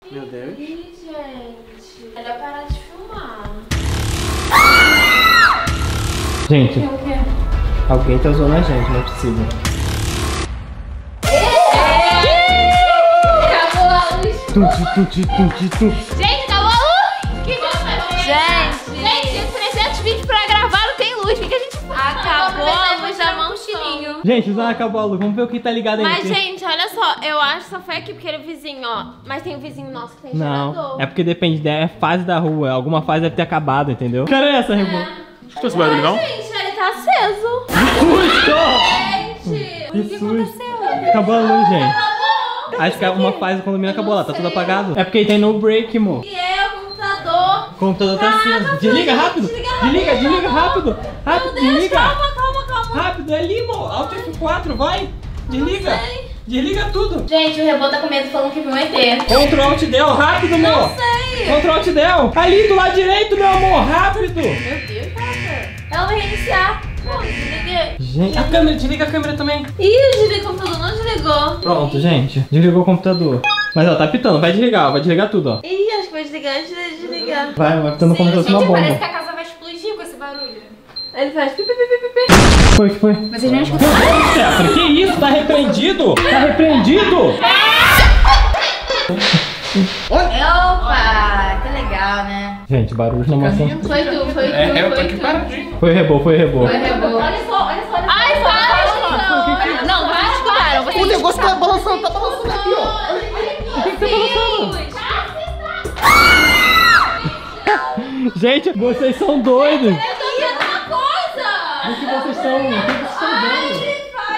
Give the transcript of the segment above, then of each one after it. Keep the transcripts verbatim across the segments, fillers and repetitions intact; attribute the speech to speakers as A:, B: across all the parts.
A: Meu Deus.
B: Ih, gente. Melhor parar de filmar.
A: Gente,
B: O quê?
A: alguém tá usando a gente, não é possível.
B: Acabou a luz.
A: Tuti, tuti, tuti, tuti.
B: Gente, acabou a luz. Que que gente, gente, trezentos vídeos pra gravar, não tem luz. O que, que a gente faz? Acabou a luz da mão chininho.
A: Gente, não acabou a luz. Vamos ver o que tá ligado aí.
B: Mas, gente, olha só, eu acho que só foi aqui porque ele é vizinho, ó. Mas tem um vizinho nosso que tem
A: Não,
B: gerador.
A: é porque depende, é fase da rua. Alguma fase deve ter acabado, entendeu? Que cara é essa, Rebô?
C: Escutou esse barulho, não?
B: Gente, ele tá aceso.
A: Susto!
B: Gente,
A: Que
B: o que
A: susto!
B: aconteceu?
A: Acabou a luz, gente.
B: Acabou.
A: Acho que uma fase do condomínio acabou lá, tá tudo apagado. É porque tem no break, amor.
B: E eu, computador.
A: O computador tá
B: Caraca,
A: aceso. Desliga
B: filho,
A: rápido!
B: desliga
A: Desliga,
B: rápido.
A: desliga rápido! Rápido,
B: Meu Deus,
A: desliga!
B: calma, calma, calma.
A: Rápido, é ali, amor! Alt F quatro, vai! Desliga!
B: Não sei.
A: Desliga tudo!
B: Gente, o Rebô tá com medo falando que viu um E T.
A: Ctrl Alt Del, rápido, amor!
B: Não sei.
A: Ctrl Alt Del! Ali do lado direito, meu amor, rápido!
B: Meu Deus, cara. Ela vai reiniciar. Pô, desliguei.
A: Gente, a câmera, desliga a câmera também.
B: Ih, eu desliguei o computador, não desligou.
A: Pronto, gente. Desligou o computador. Mas ó, tá pitando, vai desligar, ó, vai desligar tudo, ó.
B: Ih, acho que vai desligar antes de desligar.
A: Vai, vai pitando como se fosse uma
D: Gente, parece
A: bomba.
D: que a casa vai explodir com esse barulho.
B: Ele faz pipi, pipi, pipi.
A: Foi, que foi?
D: Vocês não escutam?
A: Stephanie, que isso? Tá repreendido? Tá repreendido?
D: Opa, que legal, né?
A: Gente, barulho na maçã.
B: Foi tu, foi tu,
C: É, eu tô
B: foi
C: aqui
B: tu.
C: paradinho.
A: Foi rebô, foi rebô.
B: Foi Rebô.
D: Olha só, olha só, olha só.
B: Ai, para, não. Não, vocês escutaram, vocês
A: O negócio tá balançando, tá balançando aqui, ó. O que que tá balançando? Gente, vocês são doidos.
B: Eu tô vendo uma coisa.
A: O que vocês estão, o que vocês estão vendo?
B: Ele vai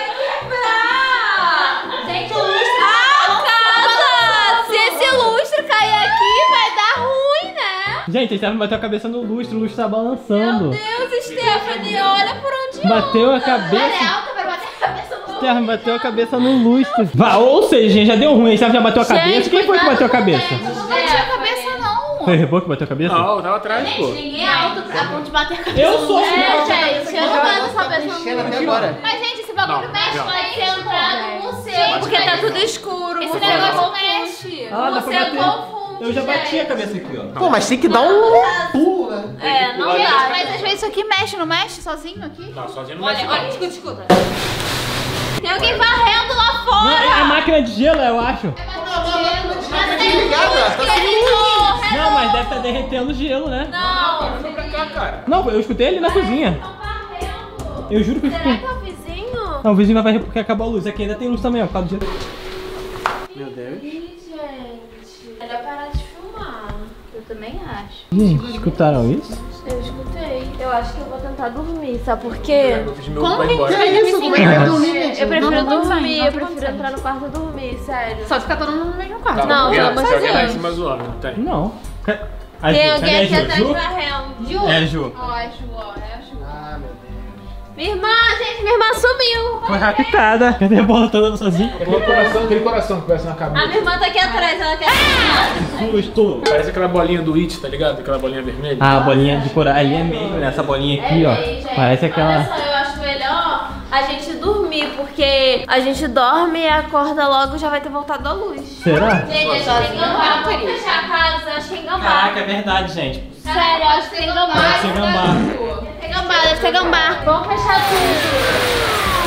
B: quebrar. Gente, o lustre a casa. Se esse lustre cair aqui, vai dar ruim, né?
A: Gente, a Stephanie bateu a cabeça no lustre, o lustre tá balançando.
B: Meu Deus, Stephanie, olha por onde
A: Bateu a
B: anda.
A: cabeça.
B: Ela é alta, vai bater a cabeça no
A: Stephanie bateu a cabeça no lustre. Vá, ou seja, gente, já deu ruim. A Stephanie já bateu a
B: Gente,
A: cabeça. Quem foi que
B: cuidado
A: bateu a
B: com o
A: cabeça?
B: dente,
D: Não bati a
B: Stephanie.
D: cabeça, não.
A: Foi o Rebô que bateu a cabeça?
C: Não, eu tava atrás, pô.
B: Ninguém é alto a ponto de bater a cabeça.
A: Eu sou,
B: É,
A: senhor.
B: gente, eu não bato essa pessoa
E: Enchendo
B: no
E: até agora.
D: Mas, gente, esse bagulho
C: Não,
D: mexe.
C: não.
B: Pode ser entrado no seu, porque tá tudo escuro.
D: Esse
B: você
D: negócio
B: confunde.
D: mexe.
A: Ah, dá pra
B: Você
A: bater.
B: confunde,
A: Eu já bati a
B: gente.
A: cabeça aqui, ó.
E: Pô, mas tem que dar um pulo, né?
B: É, não
D: Gente,
B: dá.
D: mas às vezes isso aqui mexe, não mexe sozinho aqui?
C: Não, sozinho não
D: Olha,
C: mexe,
D: olha,
C: não.
D: escuta, escuta.
B: Tem alguém varrendo lá
A: Não,
B: fora.
A: é a máquina de gelo, eu acho.
E: Tá desligada, tá
A: Não, mas deve estar derretendo gelo, né?
B: Não.
C: Vem pra cá, cara.
A: Não, eu escutei ele na cozinha.
B: Estão varrendo.
A: Eu juro que eu
B: Será
A: escutei.
B: que é o vizinho?
A: Não, o vizinho vai varrer porque acabou a luz. Aqui ainda tem luz também, ó, por causa do gelo. Meu Deus.
B: Ih, gente. Melhor parar de filmar.
D: Eu também acho.
A: Gente, escutaram isso?
B: Eu escutei. Eu acho que eu vou tentar dormir, sabe por quê?
C: Eu fiz meu vai embora.
E: Que é isso? Como é que vai dormir, gente?
B: Eu prefiro
D: Não tá acontecendo,
B: dormir,
D: não
B: eu
D: tá
B: prefiro
D: acontecendo.
B: entrar no quarto e dormir, sério.
D: Só ficar todo mundo no mesmo quarto.
C: Tá,
B: Não,
C: alguém-
B: pelo amor
C: se
B: de
C: alguém lá em
B: Deus.
C: cima zoando, não tem.
A: Não. Ca- A
B: Tem
A: Ju,
B: alguém
A: cadê a
B: aqui
A: Ju?
B: atrás
A: Ju?
B: varrendo. Ju?
A: É, Ju.
D: Ó, é Ju, ó, é a Ju.
E: Ah, meu Deus.
B: Minha irmã, gente, minha irmã sumiu.
A: Foi raptada. Cadê a bola toda sozinha?
C: Aquele coração, aquele coração que parece na
B: A
C: cabeça.
B: minha irmã tá aqui atrás, ela quer.
A: Susto.
C: Parece aquela bolinha do It, tá ligado? Aquela bolinha vermelha.
A: Ah, a bolinha de coral. Ali é meio, né? Essa bolinha aqui, ó.
B: Ei, gente,
A: Parece
B: Olha
A: aquela.
B: só, eu acho melhor a gente dormir, porque a gente dorme e acorda logo e já vai ter voltado a luz.
A: Será?
B: Gente, acho que tem gambá. Vamos fechar a casa, acho que tem gambá.
A: Caraca, é verdade, gente.
B: Sério, acho que tem gambá.
A: Pode ser gambá.
B: Deve ter gambá, deve ter gambá. Vamos fechar tudo.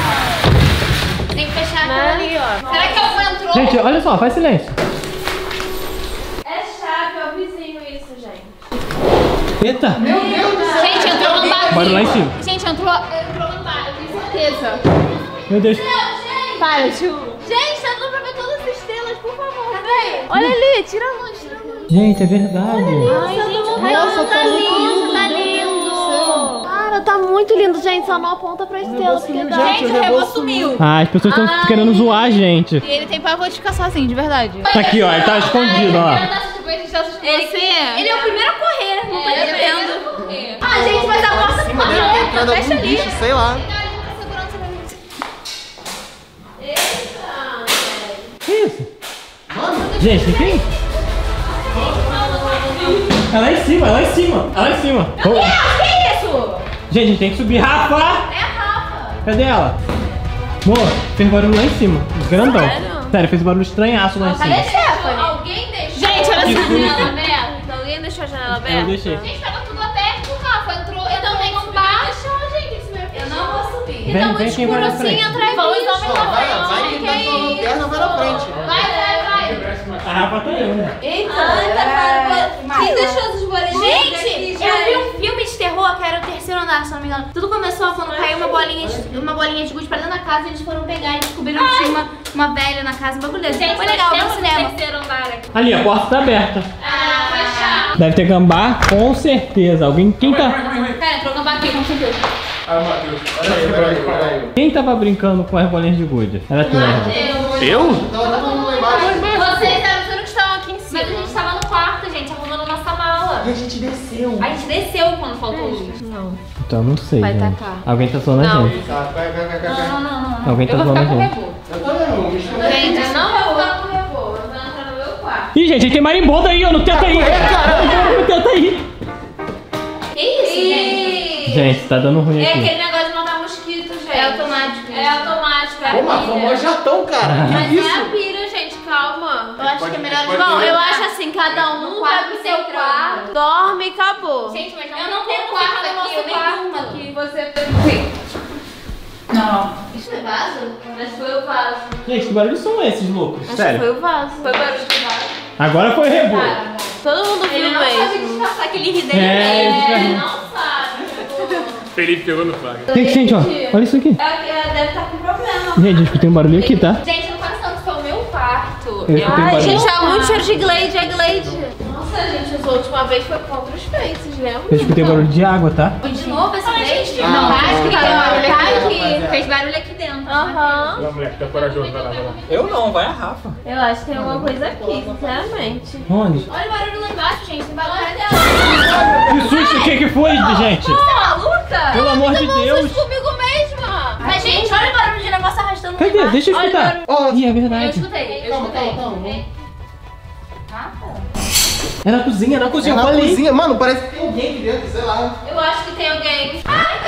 D: Tem que fechar
B: Né?
D: aquilo ali, ó. Será que alguém entrou?
A: Gente, olha só, faz silêncio.
B: É chave, é o vizinho isso, gente.
A: Eita.
D: Gente, entrou no bar.
A: Bora lá em cima.
D: Gente, entrou, entrou no bar, eu tenho certeza.
A: Meu Deus.
B: Para, Ju. Gente, tá dando pra ver todas as estrelas, por favor. Cadê? Olha ali, tira a luz, tira a luz.
A: Gente, é verdade.
B: Ai, gente, nossa, tá lindo, tá lindo. Cara, tá muito lindo, gente. Só não aponta pra estrela, porque dá.
D: Gente, o Rebô sumiu.
A: Ah, as pessoas estão
B: Ai.
A: querendo zoar a gente.
D: E ele tem pavor de ficar sozinho, de verdade.
A: Tá aqui, ó. Ele tá escondido, ó.
D: Ele, ele é o primeiro a correr, não tá entendendo.
B: Ah, gente, mas a porta
E: Cima dele tá entrando algum bicho, sei lá.
A: Que isso? Gente, quem? É lá em cima, é lá em cima. É lá em cima. Oh.
B: Que isso?
A: Gente, a gente tem que subir. Rafa!
B: É a Rafa.
A: Cadê ela? Amor, fez barulho lá em cima. Grandão.
B: Sério?
A: Sério, fez barulho estranhaço lá em
B: Cadê a
A: cima.
B: Stephanie? Alguém deixou.
D: Gente, olha
B: janela aberta? Alguém deixou a janela aberta?
A: Eu deixei.
D: Gente, tava tudo aberto, Rafa. Entrou, então tem que subir. Deixou, gente. Esse meu
B: Eu não vou subir.
A: Vem,
B: Então,
A: vem,
B: muito
A: quem vai
B: escuro
A: na
B: assim,
A: frente?
B: atrás
D: Vamos
B: disso.
D: então,
E: Vai, vai, vai,
D: Que
E: quem tá
D: isso?
E: falando perna vai na frente.
D: Vai, vai, vai.
A: A Rafa tá indo.
B: Eita, tá Quem deixou os bolinhos
D: Gente, eu vi um filme de terror que era o terceiro andar, se não me engano. Tudo começou quando caiu uma bolinha de, uma bolinha de gude pra dentro da casa e eles foram pegar e descobriram que tinha uma, uma velha na casa, um bagulho desse.
B: Gente,
D: Foi
B: nós
D: legal, no
B: temos
D: cinema.
B: o terceiro andar aqui.
A: Ali, a porta tá aberta.
B: Ah, fechado.
A: Deve ter gambá, com certeza. Alguém. Quem tá.
B: Cara, entrou gambá aqui, com certeza.
C: Ah, Matheus.
E: Olha aí, olha aí, olha aí.
A: Quem tava brincando com as bolinhas de gude? Era tu, né?
C: Eu?
E: Tava todo mundo lá embaixo.
B: Vocês eram os únicos que estavam aqui em cima. Mas a gente tava no quarto, gente, arrumando a nossa mala.
E: E a gente desceu.
B: A gente desceu quando faltou luz. Não.
A: Então eu não sei.
B: Vai
A: gente.
B: tacar.
A: Alguém tá zoando a
B: Não.
A: gente.
E: Tá, vai, vai, vai, vai, vai.
B: Não, não, não.
A: Alguém tá
B: Eu vou
A: zoando
B: ficar
A: a
B: com
A: gente.
B: reboco.
E: Eu tô vendo, o bicho tá
B: Gente, eu não vou ficar com reboco. Eu vou entrar no meu quarto.
A: Ih, gente, tem marimbondo aí, ó, no teto aí. No teto aí.
B: Que isso, gente?
A: Gente, tá dando ruim
B: É
A: aqui.
B: aquele negócio de matar mosquito, gente.
D: É automático.
B: É automático, é a
E: Pô, mas
B: pilha.
E: formou jatão, cara.
B: Mas
E: Que
B: é a
E: isso?
B: pira, gente, calma.
D: Eu acho que é melhor
E: pode-
B: Bom,
E: ter-
B: eu acho assim, cada um
D: No
B: vai
D: quarto
B: pro seu
D: tem
B: quarto,
D: tranca.
B: dorme e acabou.
D: Gente, mas não
B: eu
D: tem
B: não tenho
D: quarto
B: quarto no
D: aqui,
B: nosso
D: eu nem
B: quarto.
D: durmo aqui.
B: Você
D: Não.
B: Isso é vaso? Mas foi o vaso.
A: Gente, que barulhos são esses, loucos?
B: Acho que
A: Sério.
B: foi o vaso. Foi barulho de vaso.
A: Agora foi reboco.
B: Todo mundo viu
D: Ele não sabe
B: mesmo.
D: disfarçar que ele ri dele
A: É,
D: mesmo.
A: ele
B: Ele
A: fica-
B: não sabe.
C: Felipe pegou no flagra.
A: Gente, gente, ó. Olha isso aqui.
B: Ela deve estar com problema.
A: Gente, eu escutei um barulho aqui, tá?
B: Gente, não faz tanto, foi o meu quarto.
A: Eu escutei um
B: Ai,
A: barulho.
B: gente, tá muito cheiro de Glade, é Glade. Nossa, gente, usou a última vez foi contra os peitos, lembra?
A: Eu escutei barulho de água, tá?
B: De novo esse Glade?
E: Ah,
B: Não,
E: não.
B: acho que
D: Fez
B: tá
D: barulho
B: tá
D: aqui.
B: aqui.
D: Fez barulho aqui dentro.
B: Aham.
C: Vai, moleque, tá corajoso, vai lá, vai lá.
A: Eu não, vai a Rafa.
B: Eu acho que tem alguma coisa aqui, sinceramente.
A: Onde?
D: Olha o barulho lá embaixo, gente. Tem barulho até
A: Que susto, o que que foi, gente?
B: Você é maluca?
A: Pelo amor de Deus.
B: comigo mesma.
D: Mas, gente, olha o barulho de negócio arrastando lá
A: Cadê?
D: embaixo.
A: Deixa eu
B: Olha o
A: escutar.
E: Ó,
A: Ih, é
B: Eu
A: verdade.
B: escutei, eu
E: Calma,
B: escutei.
E: calma, calma.
A: É na cozinha, é na
E: É
A: cozinha.
E: na
A: eu falei.
E: cozinha. Mano, parece que tem alguém aqui dentro, sei lá.
B: Eu acho que tem alguém.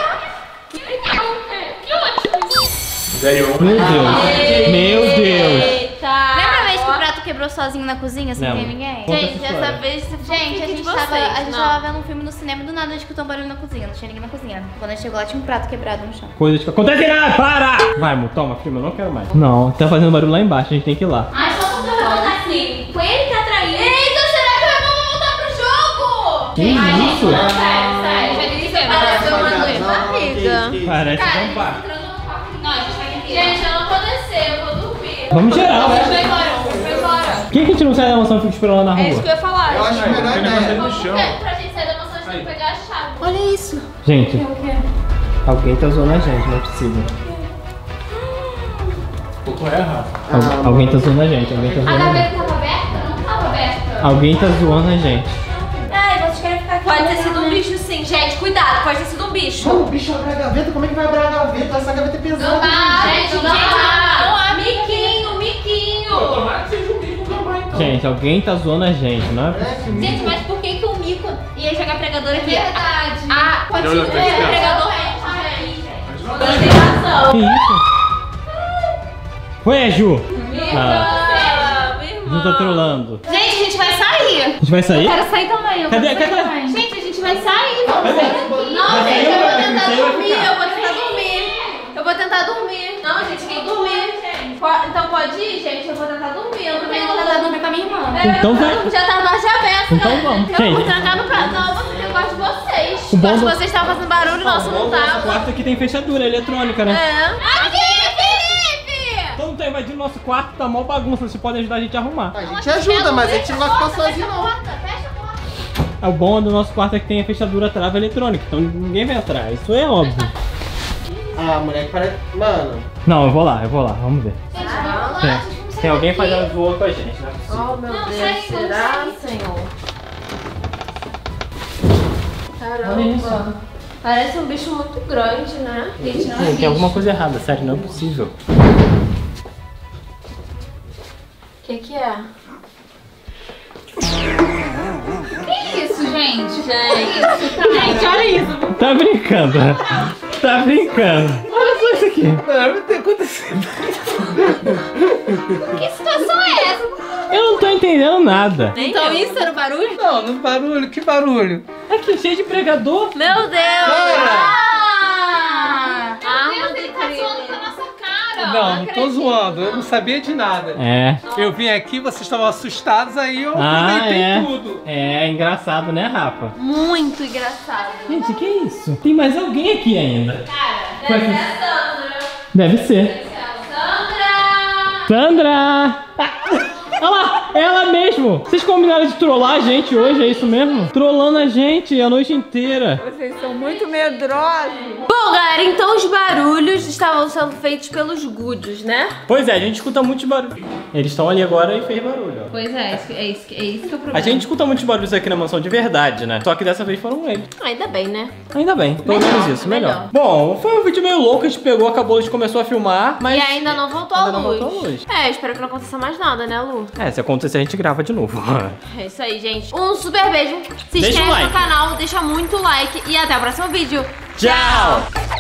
C: Zero um.
A: Meu Deus. Meu Deus.
B: Eita.
D: Lembra a vez que o prato quebrou sozinho na cozinha, sem
A: Lembro.
D: ter ninguém?
A: Conta
B: Gente,
A: essa
B: dessa
A: história.
B: vez você foi
D: Gente, a gente,
B: de
D: tava,
B: vocês,
D: a gente
B: não.
D: tava vendo um filme no cinema e do nada a gente escutou um barulho na cozinha. Não tinha ninguém na cozinha. Quando a gente chegou lá, tinha um prato quebrado no chão.
A: Coisas que acontecem nada, para! Vai, amor, toma, filma, eu não quero mais. Não, tá fazendo barulho lá embaixo, a gente tem que ir lá.
B: Ai, só porque eu vou assim. Foi ele que atraiu. Eita, será que eu vou voltar pro jogo?
A: Que isso?
B: Não, sério, sério. Já disse, pareceu uma doença barriga.
A: Parece
B: Cara,
A: vampar.
B: entrando no quarto. Não, a gente vai aqui. Gente, eu não vou descer, eu vou dormir.
A: Vamos geral,
B: A gente
A: né?
B: vai embora, a gente vai embora.
A: Por que a gente não sai da mansão e fica esperando lá na
B: É isso
A: rua?
B: que eu ia falar.
E: Eu acho a melhor
C: Tem negócio ali
E: ideia.
C: no chão.
B: É, pra gente sair da mansão, a gente tem que pegar a chave.
D: Olha isso.
A: Gente, alguém tá zoando a gente, não é possível.
C: Pô, qual é, Rafa?
A: Al- alguém tá zoando a gente, alguém tá
B: A
A: zoando a gente.
B: gaveta tava aberta? Não tava aberta.
A: Alguém tá zoando a gente.
D: Ai, vocês querem ficar aqui?
B: Pode ter sido um bicho sim, gente. Cuidado, pode ter sido um bicho.
E: Mano, o bicho abre a gaveta, como é que vai abrir a gaveta? Essa gaveta é pesada.
B: Ah,
E: gente.
B: gente, não há. Não há. Miquinho, miquinho.
C: Tomara que seja um bico gambá, então.
A: Gente, alguém tá zoando a gente, não é possível.
B: Gente, mas por que que o mico ia jogar pregador aqui?
D: Verdade.
B: Ah, pode
C: Não,
B: ser
C: não,
B: um
C: tem que ficar.
B: pregador rente, gente. Você tem razão.
A: Que isso? Ué, Ju?
B: Ah, meu irmão.
A: Ju tá trolando.
B: Gente, a gente vai sair.
A: A gente vai sair?
B: Quero sair também. Eu
A: Cadê?
B: quero sair
A: Cadê?
B: também. Gente, a gente vai sair. Vamos
A: Cadê?
B: sair daqui. Não,
A: Vai
B: gente,
A: sair
B: eu
A: ou
B: vou
A: vai-
B: tentar
A: vai sair ou vai
B: dormir.
A: ficar?
B: Eu vou tentar dormir. Eu vou tentar dormir. Não, gente, quem dormir? Po- Então pode ir, gente? Eu vou tentar dormir. Eu também
D: Eu
B: vou
D: vou
B: tentar
D: tentar
B: dormir.
D: dormir com a minha irmã.
B: É,
A: Então vai.
B: Já tá tarde aberta.
A: Então vamos.
B: Eu
A: Gente.
B: vou trancar no prato. Não, eu vou ter gosto de vocês.
A: O bom
B: Gosto de
A: do-
B: vocês estavam fazendo barulho, nosso não
A: O
B: tava.
A: quarto aqui tem fechadura eletrônica, né?
B: É. Aqui, Felipe!
A: Então tá invadindo nosso quarto, tá mó bagunça, você pode ajudar a gente a arrumar.
E: A gente ajuda, mas a gente não vai ficar sozinho, não.
B: Fecha a porta.
A: É o bom do nosso quarto é que tem a fechadura trava eletrônica, então ninguém vai atrás, isso é óbvio.
E: Ah, moleque, parece. Mano.
A: Não, eu vou lá, eu vou lá, vamos ver.
B: Gente, vamos lá.
A: Tem, tem alguém fazendo zoa com a gente, não é possível.
B: Oh, meu Deus, será, Senhor? Caramba. Parece um bicho muito grande, né? Gente, não é
A: Tem, tem
B: bicho.
A: alguma coisa errada, sério, não é possível.
B: O que que é?
D: Que isso, gente?
B: Gente,
D: Gente, olha isso.
A: Tá brincando, né? Tá brincando. Olha só isso aqui.
E: Não, não tem acontecido.
D: Que situação é essa?
A: Eu não tô entendendo nada.
B: Então isso era o barulho?
F: Não, no barulho, que barulho?
A: Aqui, cheio de pregador.
B: Meu Deus! Ah!
D: Meu Deus, ele tá zoando com a nossa cara.
F: Não, não tô zoando, eu não sabia de nada.
A: É.
F: Eu vim aqui, vocês estavam assustados, aí eu
A: Ah,
F: aproveitei
A: é.
F: tudo.
A: É engraçado, né, Rafa?
B: Muito engraçado.
A: Gente, que isso? Tem mais alguém aqui ainda.
D: Cara,
A: Vai
D: deve
A: que-
D: ser a Sandra.
A: Deve ser.
D: Sandra!
A: Sandra! Ah, olha lá, ela mesmo. Vocês combinaram de trollar a gente hoje, é isso mesmo? Trollando a gente a noite inteira.
G: Vocês são muito medrosos.
B: Bom, galera, então os barulhos estavam sendo feitos pelos Goods, né?
A: Pois é, a gente escuta muitos barulhos. Eles estão ali agora e fez barulho, ó.
D: Pois é, isso- é isso, é isso que é o
A: A
D: problema.
A: gente escuta muitos barulhos aqui na mansão de verdade, né? Só que dessa vez foram eles.
B: Ainda bem, né?
A: Ainda bem, pelo
B: Melhor,
A: menos isso, melhor.
B: melhor.
A: Bom, foi um vídeo meio louco, a gente pegou, acabou, a gente começou a filmar, mas...
B: E ainda não voltou
A: Ainda
B: a
A: não
B: luz.
A: voltou a luz.
B: É, espero que não aconteça mais nada, né, Lu?
A: É, se acontecer a gente grava de novo.
B: É isso aí, gente. Um super beijo. Se
A: Deixa o
B: inscreve
A: like.
B: no canal, deixa muito like e até o próximo vídeo.
A: Tchau!